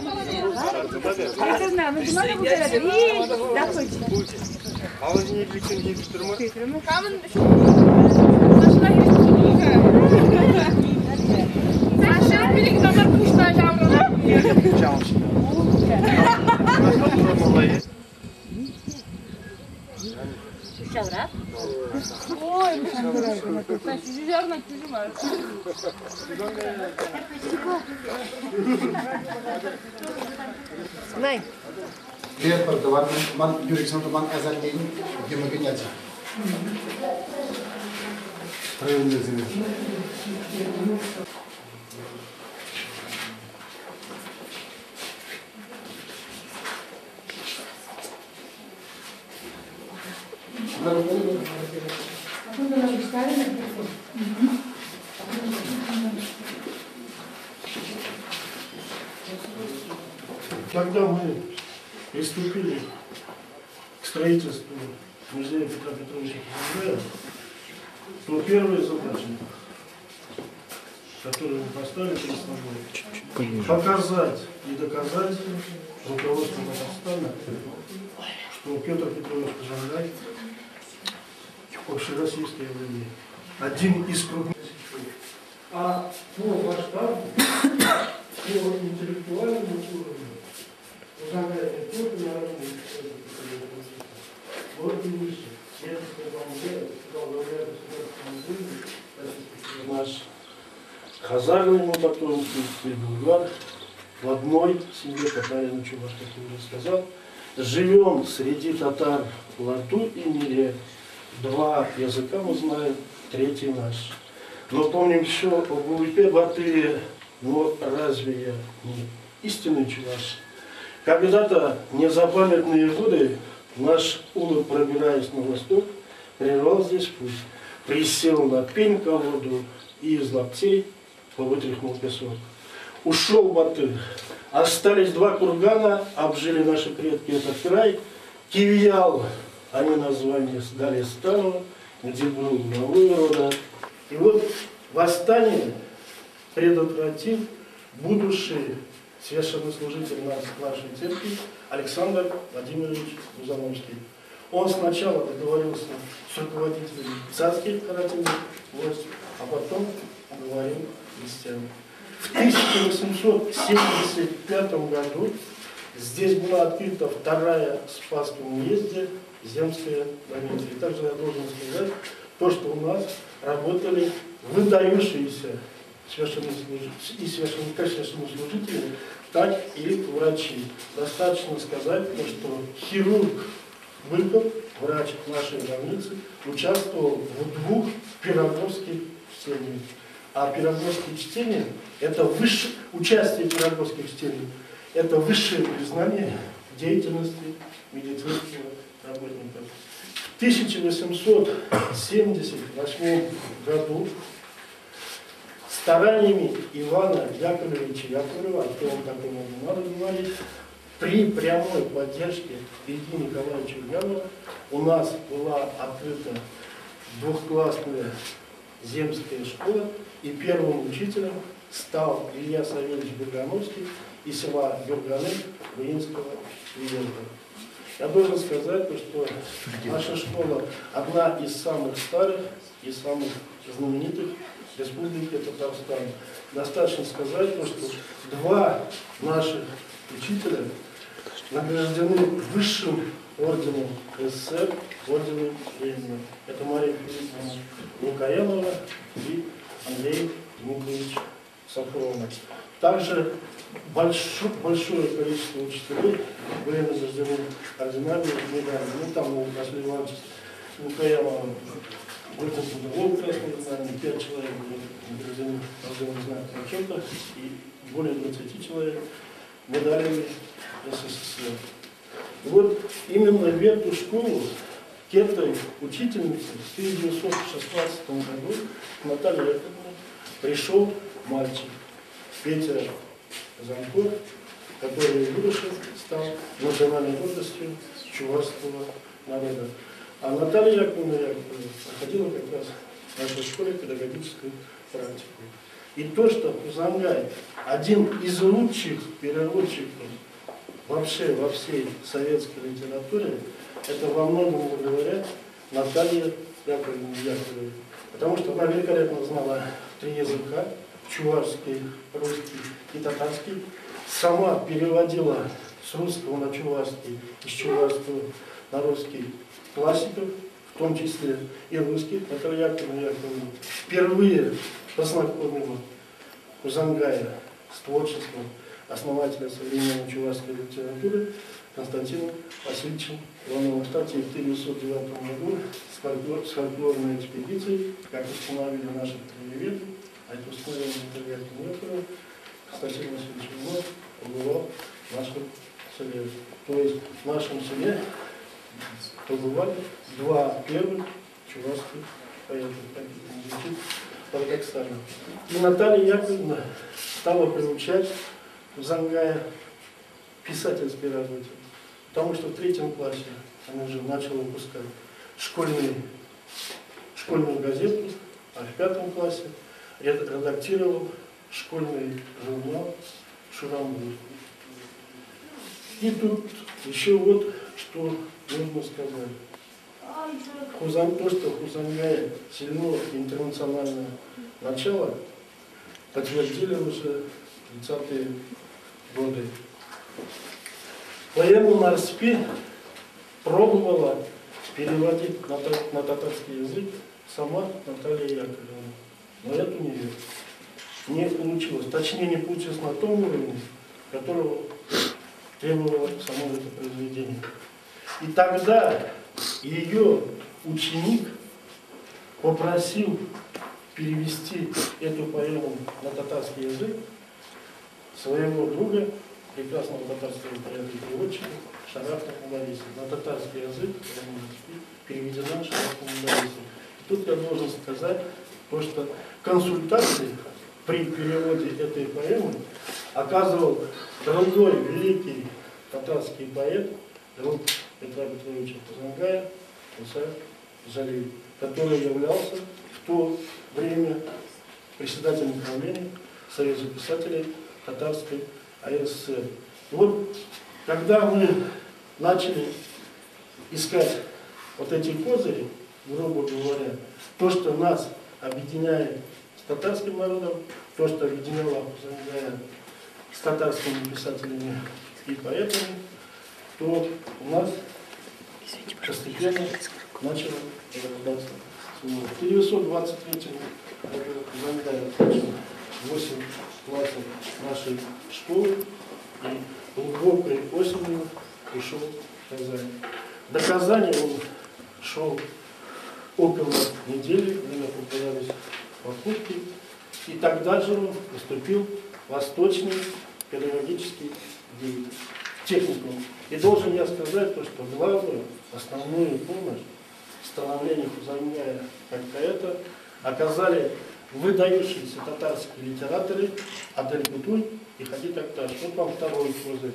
Это знаю, но надо будет. Да, хочешь. А он не лечим, не тюрьма? Камен Сашна Саша билик номер кушта жамрона. Чао. Шавра? Ой, жарна чужма. Най. Привет, Портован. Ман Юрий Сантуман Азарнин, Гемогенятия. Районная земля. Когда мы приступили к строительству музея Петра Петровича Хмельницкого, то первая задача, которую мы поставили перед собой, показать и доказать руководству Казахстана, что Петр Петрович Кожемяка общероссийское явление, один из крупнейших. А по масштабу, по интеллектуальному уровню, наш хазарный ему потомки, Булгар, в одной семье татарин Чуваш, как я уже сказал, живем среди татар в Лату и Мире. Два языка мы знаем, третий наш. Но помним еще о Гулыпе, Батыре, но разве я не истинный чуваш? Когда-то, незапамятные годы, наш улыб, пробираясь на восток, прервал здесь путь, присел на пень колоду и из лаптей повытряхнул песок. Ушел Батыр, остались два кургана, обжили наши предки этот край, Кивьял, они название сдали стану, где был главой рода. И вот восстание предотвратил будущий священнослужитель нашей церкви Александр Владимирович Бузановский. Он сначала договорился с руководителями царских карательных войск, а потом уговорил христиан. В 1875 году здесь была открыта вторая в Спасском уезде земская больница. И также я должен сказать, то, что у нас работали выдающиеся священнослужители, так и врачи. Достаточно сказать, что хирург Быков, врач нашей больницы, участвовал в двух пироговских чтениях. А пироговские чтения – это участие в пироговских чтениях – это высшее признание деятельности медицинского работника. В 1878 году стараниями Ивана Яковлевича Яковлева, о том, как ему не надо говорить, при прямой поддержке Ильи Николаевича Ульянова у нас была открыта двухклассная земская школа, и первым учителем стал Илья Савельевич Бергановский из села Берганы Воинского уезда. Я должен сказать, что наша школа одна из самых старых и самых знаменитых в Республике Татарстан. Достаточно сказать, что два наших учителя награждены высшим орденом СССР, орденом Ленина. Это Мария Филипповна Лукаянова и Андрей Дмитриевич Сафронов. Также большое количество учителей были награждены орденами и медалями. Ну, там у Василия Ивановича Лукаянова орден трудового красного знамени, 5 человек были награждены орденом знака почета и более 20 человек медалями СССР. И вот именно в эту школу к этой учительнице в 1916 году Наталья Яковлевна пришел мальчик Петя Замков, который в будущем стал национальной гордостью чувашского народа. А Наталья Яковлевна проходила как раз в нашей школе педагогическую практику. И то, что Хузангай один из лучших переводчиков вообще во всей советской литературе, это во многом говорят Наталья Яковлевна. Потому что она великолепно знала 3 языка, чувашский, русский и татарский. Сама переводила с русского на чувашский, из чувашского на русский классиков, в том числе и русских. Наталья Яковлевна впервые познакомила Хузангая с творчеством основателя современной чувашской литературы Константином Васильевичем Ивановым. Кстати, в 1909 году с фольклорной экспедицией, как установили наши краеведы, а это установили Наталья Яковлевна, Константин Васильевич Иванов побывал в нашем селе. То есть в нашем селе побывали 2 первых чувашских поэта, как это звучит парадоксально. И Наталья Яковлевна стала приучать Хузангая писательской работе, потому что в 3 классе она уже начала выпускать школьную газету, а в 5 классе редактировал школьный журнал «Шурамбур». И тут еще вот что нужно сказать. То, что Хузангая сильно интернациональное начало, подтвердили уже 30-е годы. Поэму «Нарспи» пробовала переводить на татарский язык сама Наталья Яковлевна. Но это у нее не получилось. Точнее, не получилось на том уровне, которого требовало само это произведение. И тогда ее ученик попросил перевести эту поэму на татарский язык своего друга, прекрасного татарского поэта и переводчика Шарафа Мудариса. На татарский язык переведена Шарафа Мудариса. Тут я должен сказать, то, что консультации при переводе этой поэмы оказывал другой великий татарский поэт, друг Петра Петровича Хузангая, Муса Жалиев, который являлся в то время председателем правления Союза писателей Татарской АССР. И вот, когда мы начали искать вот эти козыри, грубо говоря, то, что нас объединяет с татарским народом, то, что объединяло Хузангая с татарскими писателями и поэтами, то у нас постепенно начало зарождаться. В 1923 году Хузангая окончил 8 классов нашей школы и глубокой осенью ушел в Казань. До Казани он шел около недели, время попадались попутки, и тогда же он поступил в Восточный педагогический техникум. И должен я сказать, то, что главную, основную помощь в становлении Хузангая как поэта оказали выдающиеся татарские литераторы Адель Кутуй и Хади Такташ. Вот вам второй козырь.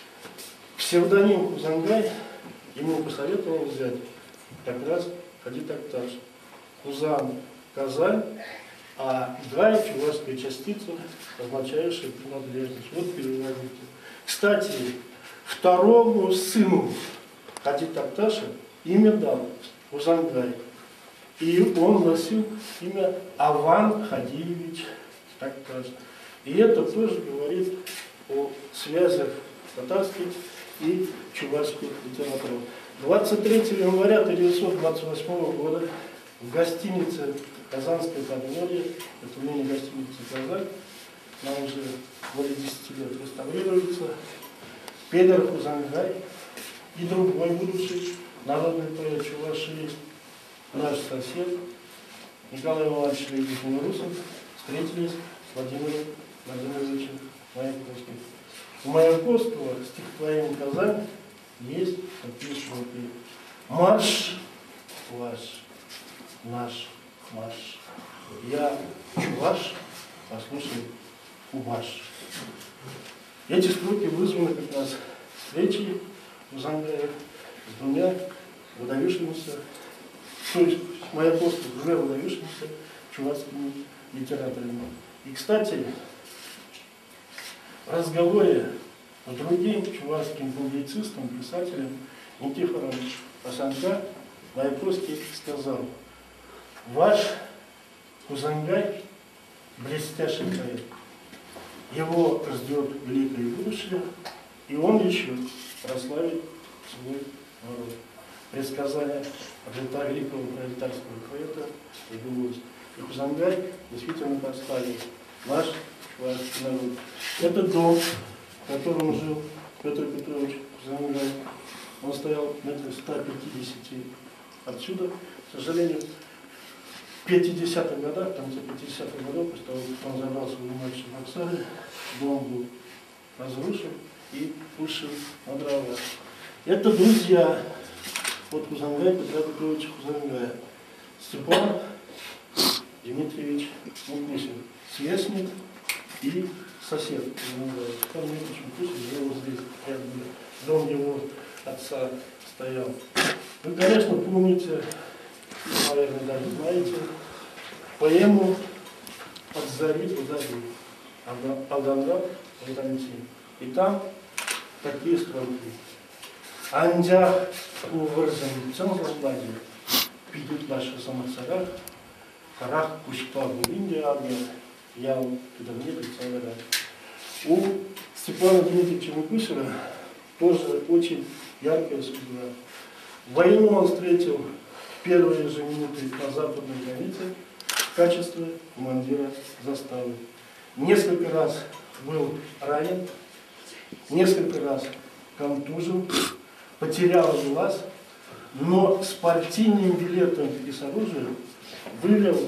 Псевдоним Хузангай ему посоветовал взять как раз Хади Такташ. Хузан – Казань, а Гай – чувашская частица, означающая принадлежность. Вот переводите. Кстати, второму сыну Хади Такташа имя дал Хузангай. И он носил имя Аван Хадиевич Такташ. И это тоже говорит о связях татарских и чувашских литераторов. 23 января 1928 года в гостинице Казанской Подморье, это ныне гостиница Казань, она уже более 10 лет реставрируется, Петр Хузангай и другой будущий народный поэт Чувашии, наш сосед Николай Иванович Лебедев-Русов встретились с Владимиром Владимировичем Маяковским. У Маяковского стихотворение «Казань» есть такие строки: «Марш ваш, наш марш, я чуваш, послушай кубаш». Эти строки вызваны как раз встречей Хузангая с двумя выдающимися, то есть Маяковским уже выдающимися чувашскими литераторами. И, кстати, в разговоре с другим чувашским публицистом, писателем Никифором Асанка Майкоский сказал: ваш Хузангай блестящий поэт. Его ждет великое будущее, и он еще прославит свой народ. Предсказания великого пролетарского поэта сбылось. И Хузангай действительно поставил наш чувашский народ. Это дом, в котором жил Петр Петрович Хузангай. Он стоял в метрах 150 отсюда. К сожалению, в 50-х годах, в конце 50-х годов, после того, как он забрал свою мать в Оксаре, дом был разрушен и пущен на дрова. Это друзья от Хузангая, Петра Петровича Хузангая. Степан Дмитриевич Мукусин, сверстник и сосед Хузангая. Степан Дмитриевич Мукусин жил вот здесь, рядом, дом его отца стоял. Вы, конечно, помните, наверное, даже знаете, поэму «От зари до зари» Алданраб Айтамтин. И там такие строки. Андях увырзан цензорлади, пидут наши самоцарах, карах пушпа в Индии армия, я туда не представляю. У Степана Дмитриевича Мукусина тоже очень яркая судьба. Войну он встретил в первые же минуты на западной границе в качестве командира заставы. Несколько раз был ранен, несколько раз контужен, потерял глаз, но с партийным билетом и с оружием вывел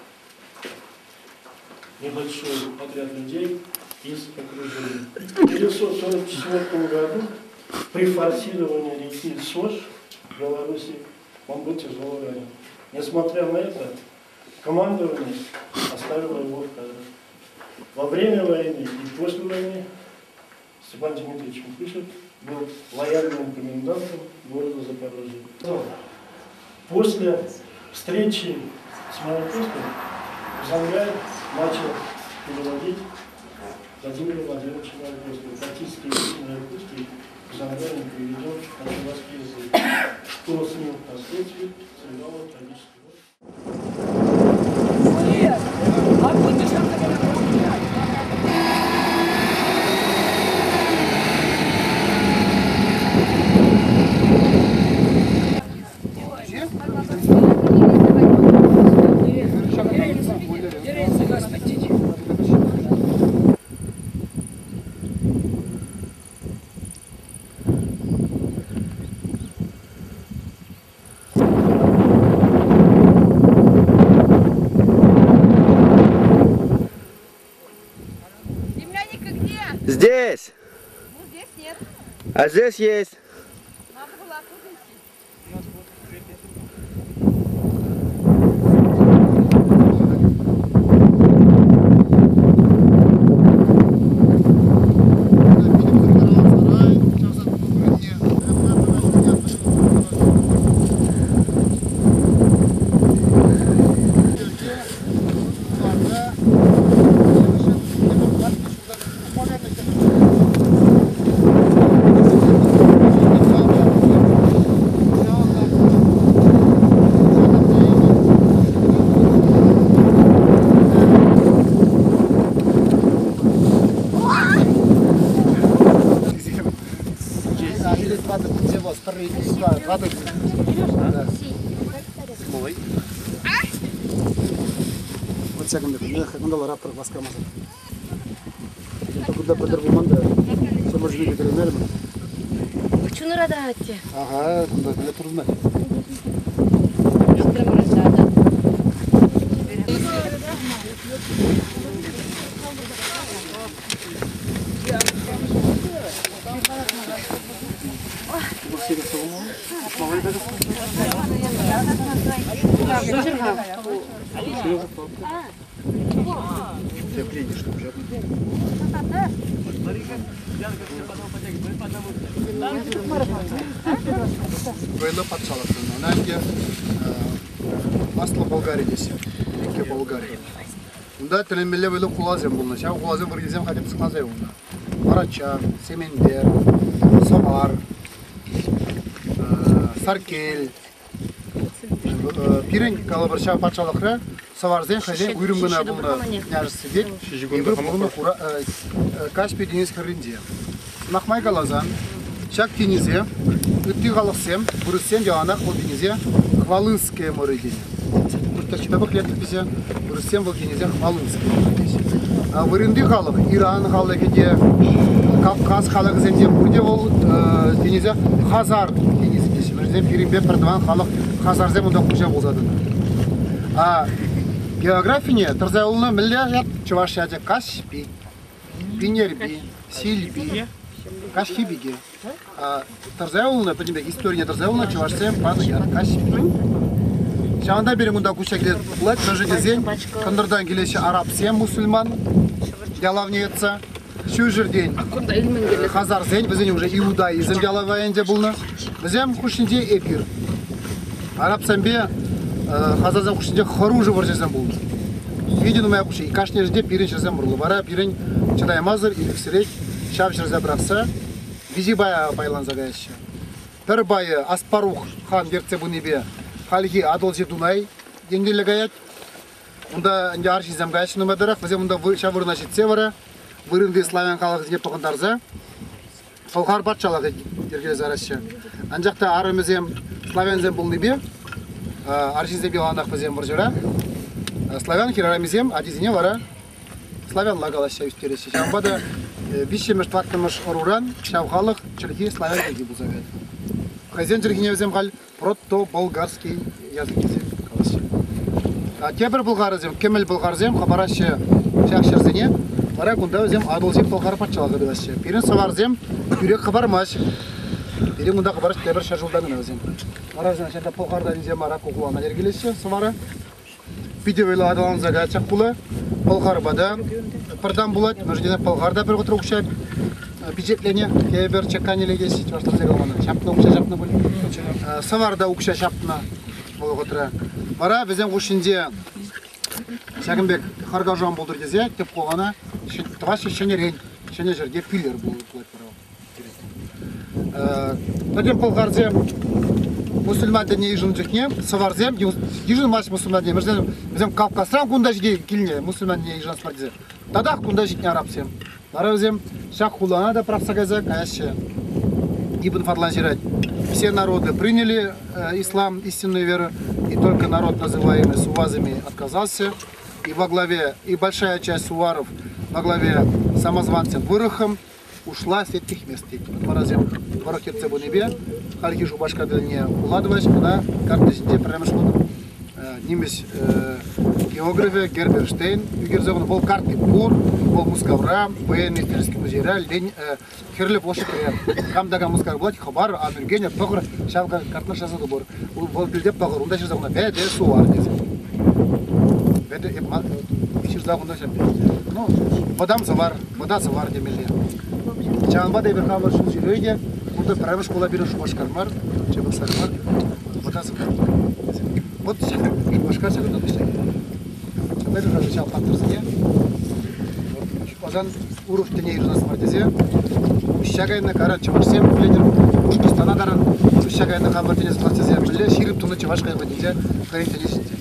небольшой отряд людей из окружения. В 1944 году при форсировании реки Сош в Беларуси он был тяжело ранен. Несмотря на это, командование оставило его в кадрах. Во время войны и после войны Степан Дмитриевич Мукусин был лояльным комендантом города Запорожья. После встречи с Майкоским Хузангай начал переводить Владимира Владимировича Майкоского. Практически весь Майкоский Хузангай переведен на чувашский язык. Что с ним впоследствии сыграло трагический роль. Нет! А будешь там Здесь! Ну, здесь нет. А здесь есть. Надо было оттуда идти. Вот всяком я хотел рад рассказать. Куда по-другому все может быть ветеринарным. Почему радате? Ага, это трудно. Ты приедешь, что уже. Военно подшаловка. Nange масло Болгарии здесь. Болгарии. Bunda telemelle böyle kulazem bulna. Şah kulazem bir gezem kadem sıkmaz ya bunda. Araça, semender, somar, sarkel, piren kalıbır şah parçalıkra, savarzen hazen uyurumgana bulna neresi dek. Ebir bunu kura Kaspий deniz kırınca. Nakmay kalazan, şak denize, üttü kalıksem, burusem javanak o denize, Хвалынское море день. Burada kitabı kıyattık bize, burusem bu denize Хвалынское moре. Vırındı kalık, İran kalık diye, Kafkas kalık zemde, burada o denize Hazar denizi deşim. Bizim birimde perdivan kalık Hazar zemde kuşa bozadı. Geografiye, Tırzayoluna milliyat Çuvaşya'da Kaspий, Pinerbi, Silbi, Kaşkibigi. Tırzayoluna, peki история Tırzayoluna Çuvaşya'da Kaspий. Şu anda benim bunda kuşa gidiyor. Тоже gezen, Kandırdan gelişi Arap, sen Müslüman, Yalavniyetsa. Şu жерден Hazar zen, bizim уже Иудаизм Yalavayınca bulunu. Bizim kuşunca Epir. Arap sen bir Hazar'dan kuşunca Харужи varcazan bulunu. Виден моя куши, и каждый жерде пирин шерзем бурлы. Бара пирин чыдаймазыр, илексерек, шап шерзе бырақса, визи бая байланза гайшы. Бір байы Аспарух хан верце bu nebe, халихи Адолжи Дунай деңгелі гаят. Онда инде аршизем гайшы нумадырақ, бізде мұнда шавырына жетсе бара, вырынды славян қалығы деп тұғындарза, Полқар батшалығы дергелі зарашы. Анжақта арымызем славянзем бұл небе, аршизем беланақ бізем бір жыра, Славян хирарамизем, адизине вара славян лагалаща үстереші. Шамбада бишемеш тваттымыш оруран, шавхалық чырхи славян языки бұзавет. Хазен чырхине өзем қал прото-болгарский язык езем қалашы. Кебір бұлғарызем, кемел бұлғарызем, қабарашы шақшырзене, вара күнда өзем адылзем бұлғар патшалығы білашы. Перін саварзем, күрек қабармаш. Перін күнда қабараш кебір шашылдамын өзем. Вара өзем, шанда бұлғардан өзем ара қоқуана ергелеші, савара. Видеойлы адаланыза гачақ бұлы, полғар бада, пырдан бұлады, мүждені полғарда бір ғытыр ұқшайып, бюджетлене, кейбір чекканелі кесі, чуаштарза қалманы, шапны ұқша шапны бұлы, саварда ұқша шапны бұлы ғытыры. Бара бізден ұшынде Шәкімбек Харгажан болдыр дезе, деп қоғана, тұғашы шене рен, шене жерде пилер бұлы бұлайды полғарзе Müslüman dini yıжын жүхне, саварзем, yıжын маш Müslüman dini. Bizim Kafkas'tan kunda jide kilne, Müslüman dini yıжын спардизе. Тадах кунда житне арабсем. Баразем шах хулана да правсагазак, аяще. Ибн Фадлан жирать. Все народы приняли ислам, истинную веру, и только народ, называемый сувазами, отказался. И во главе, и большая часть суваров во главе самозванцем Вырахом ушла с этих мест. Баразем Варахерце bu nebe, Halkишу башкадылне уладывач, она карты жінде прямо шкоды. Немес география Герберштейн, югерзован бол карты Пур, бол Мускавра, военный исторический музей, Херле площадь ряд. Камдага Мускавра блать, Хабар, Анургеня, Погр, Шавка, картна шаза добор. Бол билде Погр, унда шизагуна, веде сувар дезе. Веде шизагуна шапе. Ну, вода завар демеле. Чанбада и Верховный суд Жиройде, burada private школа берешь башкармар, чебок сармар, вот так. Вот башкар сагында düştü. Çabuk bir şey yaptırızge. Ozan uruş tene yürüyüş marteze. Uşşagayna karan çavaşsem, bilir. Uşkistana karan uşşagayna kabar tene marteze. Bilir şirip tunu çavaşkaya badince, kayın tene şirip.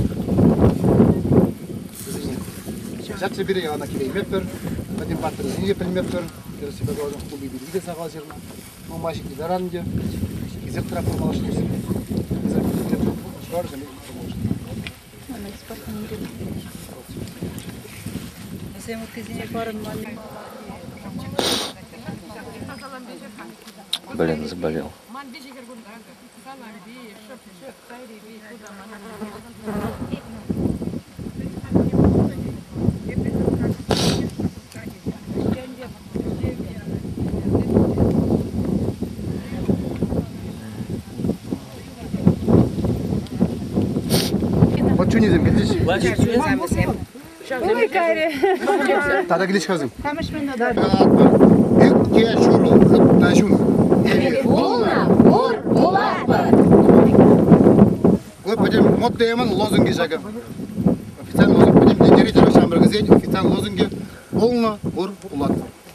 Zaten biri yana kilometre, badin patırızge kilometre. Себе глазом клубы виды согласерно, но мальчики заранее из этого промолчали. Блин, заболел. Чунизм гидиш. Ой, Кари. Тада гидиш хазым. Тамаш мен да. Ке шуру тажун. Волна, вор, улапа. Вот потом мод демон лозунги шагам. Официально лозунг потом директор шамбар Доброгазень, официальные лозунги «Волна, ур, улат».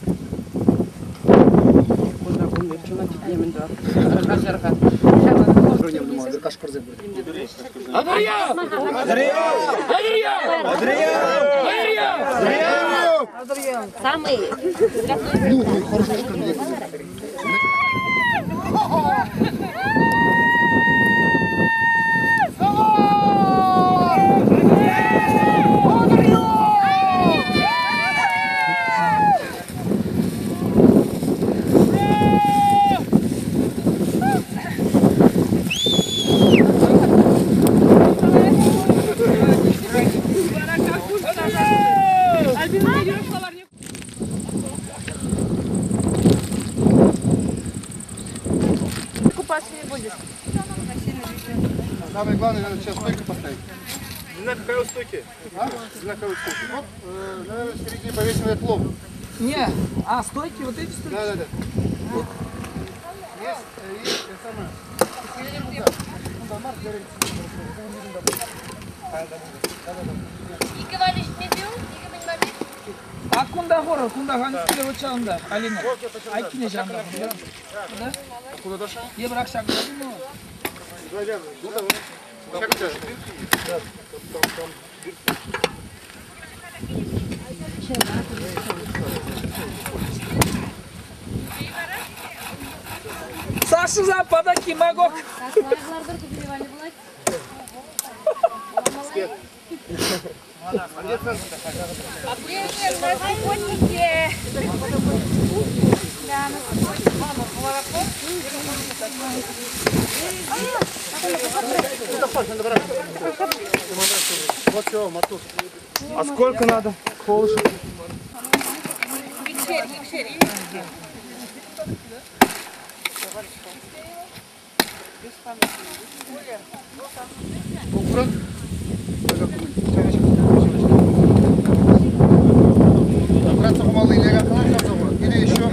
Самый. Ну, хороший школьник. Купаться не будешь. Самое главное, надо сейчас стойку поставить. Не знаю, какая у стойки. А? Знаковый стойки. Вот, наверное, в середине повесим этот лом. Не, стойки, вот эти стойки. Да. Есть, самое. Кунда гора, кунда ганские вычанда, Алина. Айкине жанда. Да? Куда дошел? Я брак шаг. Саша запада кимагок. Вот все, мотор. А сколько надо? Холышек. Братца помалы или еще.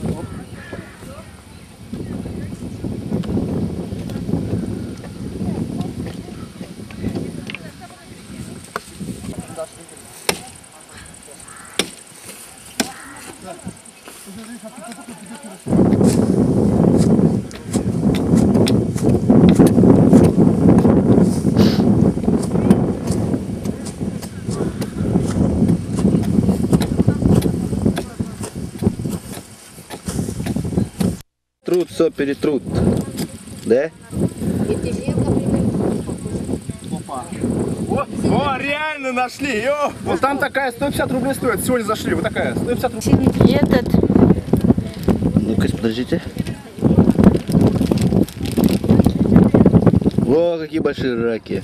Труд, все перетрут. Да? О, реально нашли, ё! Вот там такая 150 рублей стоит, сегодня зашли, вот такая, 150 рублей. И этот. Ну-ка, подождите. О, какие большие раки.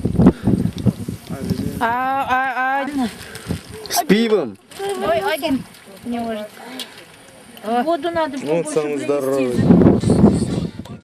С пивом. Ой, один не может. Воду надо Вот самый здоровый.